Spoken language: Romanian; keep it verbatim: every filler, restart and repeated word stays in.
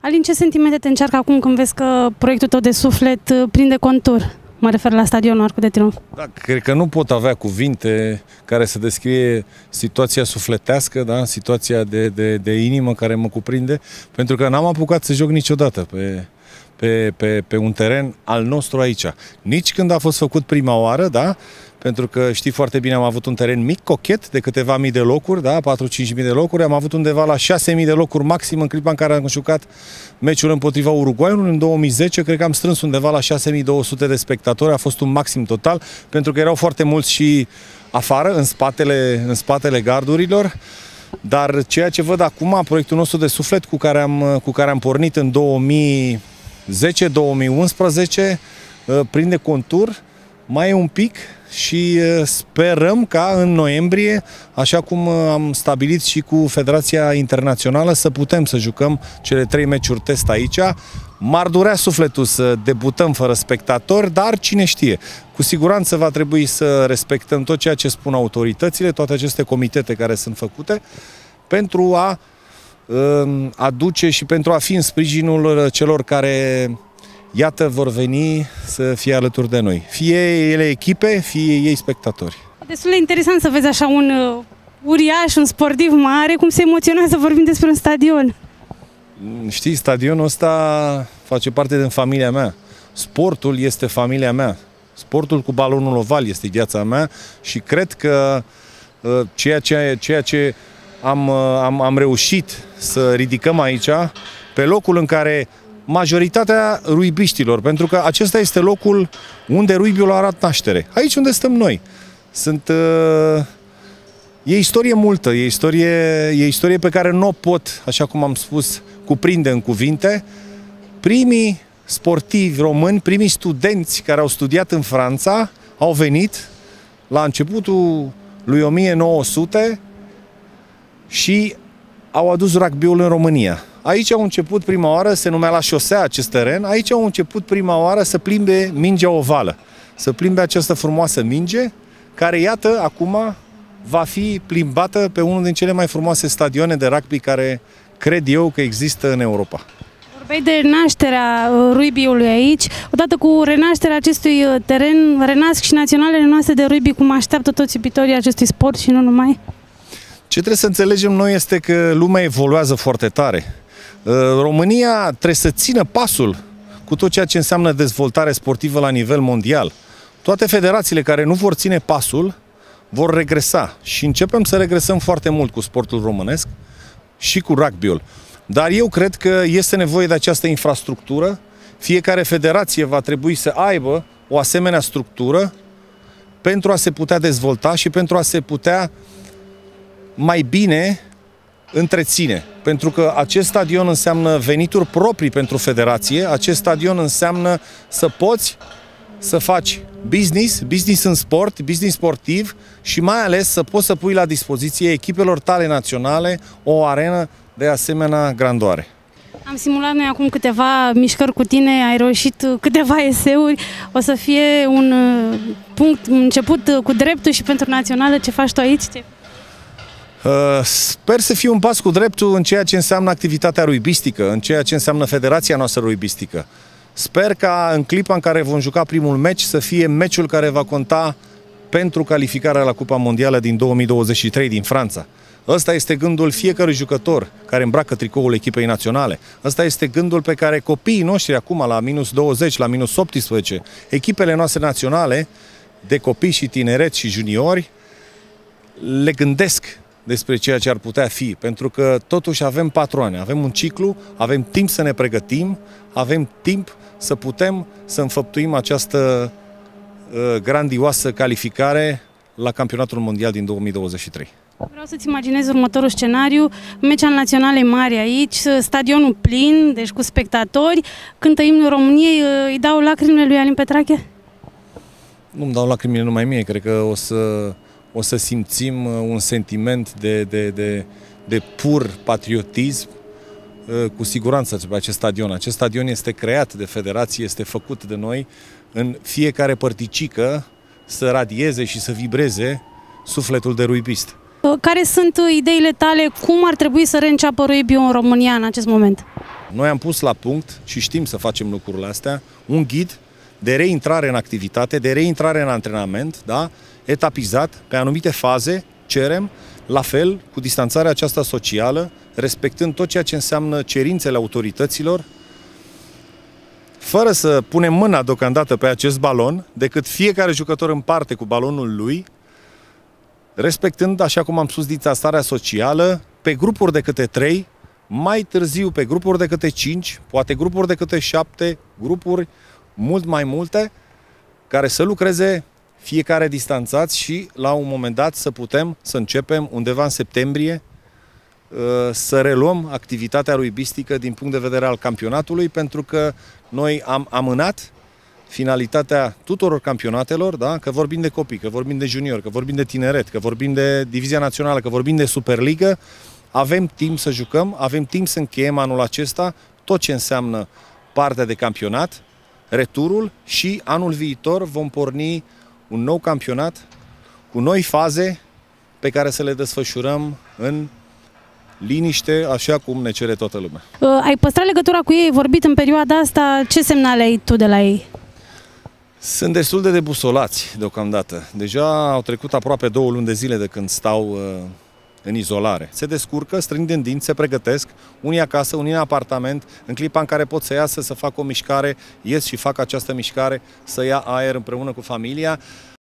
Alin, ce sentimente te încearcă acum când vezi că proiectul tău de suflet prinde contur? Mă refer la stadionul Arcul de Triunf. Da, cred că nu pot avea cuvinte care să descrie situația sufletească, da? Situația de, de, de inimă care mă cuprinde, pentru că n-am apucat să joc niciodată pe, pe, pe, pe un teren al nostru aici. Nici când a fost făcut prima oară, da? Pentru că știi foarte bine, am avut un teren mic, cochet, de câteva mii de locuri, da? patru-cinci mii de locuri, am avut undeva la șase mii de locuri maxim în clipa în care am jucat meciul împotriva Uruguayului în două mii zece, cred că am strâns undeva la șase mii două sute de spectatori, a fost un maxim total, pentru că erau foarte mulți și afară, în spatele, în spatele gardurilor, dar ceea ce văd acum, proiectul nostru de suflet cu care am, cu care am pornit în două mii zece două mii unsprezece, prinde contur, mai e un pic și sperăm ca în noiembrie, așa cum am stabilit și cu Federația Internațională, să putem să jucăm cele trei meciuri test aici. M-ar durea sufletul să debutăm fără spectatori, dar cine știe. Cu siguranță va trebui să respectăm tot ceea ce spun autoritățile, toate aceste comitete care sunt făcute, pentru a aduce și pentru a fi în sprijinul celor care, iată, vor veni să fie alături de noi. Fie ele echipe, fie ei spectatori. Destul de interesant să vezi așa un uh, uriaș, un sportiv mare, cum se emoționează să vorbim despre un stadion. Știi, stadionul ăsta face parte din familia mea. Sportul este familia mea. Sportul cu balonul oval este viața mea și cred că uh, ceea ce, ceea ce am, uh, am, am reușit să ridicăm aici, pe locul în care majoritatea ruibiștilor, pentru că acesta este locul unde ruibiul a arat naștere. Aici unde stăm noi. Sunt, uh, e istorie multă, e istorie, e istorie pe care nu o pot, așa cum am spus, cuprinde în cuvinte. Primii sportivi români, primii studenți care au studiat în Franța, au venit la începutul lui o mie nouă sute și au adus rugby-ul în România. Aici au început prima oară, se numea la șosea acest teren, aici au început prima oară să plimbe mingea ovală. Să plimbe această frumoasă minge, care, iată, acum va fi plimbată pe unul din cele mai frumoase stadioane de rugby care cred eu că există în Europa. Vorbeai de renașterea rugby-ului aici. Odată cu renașterea acestui teren, renasc și naționalele noastre de rugby, cum așteaptă toți iubitorii acestui sport și nu numai? Ce trebuie să înțelegem noi este că lumea evoluează foarte tare. România trebuie să țină pasul cu tot ceea ce înseamnă dezvoltare sportivă la nivel mondial. Toate federațiile care nu vor ține pasul vor regresa și începem să regresăm foarte mult cu sportul românesc și cu rugby-ul. Dar eu cred că este nevoie de această infrastructură. Fiecare federație va trebui să aibă o asemenea structură pentru a se putea dezvolta și pentru a se putea mai bine întreține. Pentru că acest stadion înseamnă venituri proprii pentru federație, acest stadion înseamnă să poți să faci business, business în sport, business sportiv și mai ales să poți să pui la dispoziție echipelor tale naționale o arenă de asemenea grandoare. Am simulat noi acum câteva mișcări cu tine, ai reușit câteva eseuri, o să fie un punct, un început cu dreptul și pentru națională. Ce faci tu aici? Ce? Sper să fie un pas cu dreptul în ceea ce înseamnă activitatea ruibistică, în ceea ce înseamnă federația noastră ruibistică. Sper ca în clipa în care vom juca primul meci să fie meciul care va conta pentru calificarea la Cupa Mondială din două mii douăzeci și trei din Franța. Ăsta este gândul fiecărui jucător care îmbracă tricoul echipei naționale. Ăsta este gândul pe care copiii noștri acum la minus douăzeci, la minus optsprezece, echipele noastre naționale de copii și tineret și juniori le gândesc despre ceea ce ar putea fi, pentru că totuși avem patru ani, avem un ciclu, avem timp să ne pregătim, avem timp să putem să înfăptuim această uh, grandioasă calificare la Campionatul Mondial din două mii douăzeci și trei. Vreau să-ți imaginez următorul scenariu, meci al naționalei mari aici, stadionul plin, deci cu spectatori, cântă imnul României, îi dau lacrimile lui Alin Petrache? Nu-mi dau lacrimile numai mie, cred că o să, o să simțim un sentiment de, de, de, de pur patriotism, cu siguranță pe acest stadion. Acest stadion este creat de federație, este făcut de noi, în fiecare părticică să radieze și să vibreze sufletul de rugbist. Care sunt ideile tale? Cum ar trebui să reînceapă rugby-ul în România în acest moment? Noi am pus la punct, și știm să facem lucrurile astea, un ghid de reintrare în activitate, de reintrare în antrenament, da? Etapizat, pe anumite faze, cerem, la fel, cu distanțarea aceasta socială, respectând tot ceea ce înseamnă cerințele autorităților, fără să punem mâna deocamdată pe acest balon, decât fiecare jucător în parte cu balonul lui, respectând, așa cum am spus, distanțarea socială, pe grupuri de câte trei, mai târziu pe grupuri de câte cinci, poate grupuri de câte șapte, grupuri mult mai multe, care să lucreze fiecare distanțați și la un moment dat să putem să începem undeva în septembrie să reluăm activitatea ruibistică din punct de vedere al campionatului, pentru că noi am amânat finalitatea tuturor campionatelor, da? Că vorbim de copii, că vorbim de junior, că vorbim de tineret, că vorbim de Divizia Națională, că vorbim de Superligă, avem timp să jucăm, avem timp să încheiem anul acesta tot ce înseamnă partea de campionat, returul, și anul viitor vom porni un nou campionat cu noi faze pe care să le desfășurăm în liniște, așa cum ne cere toată lumea. Uh, ai păstrat legătura cu ei, ai vorbit în perioada asta, ce semnale ai tu de la ei? Sunt destul de debusolați deocamdată. Deja au trecut aproape două luni de zile de când stau uh, în izolare. Se descurcă, strâng din dinți, se pregătesc, unii acasă, unii în apartament, în clipa în care pot să iasă, să facă o mișcare, ies și fac această mișcare, să ia aer împreună cu familia.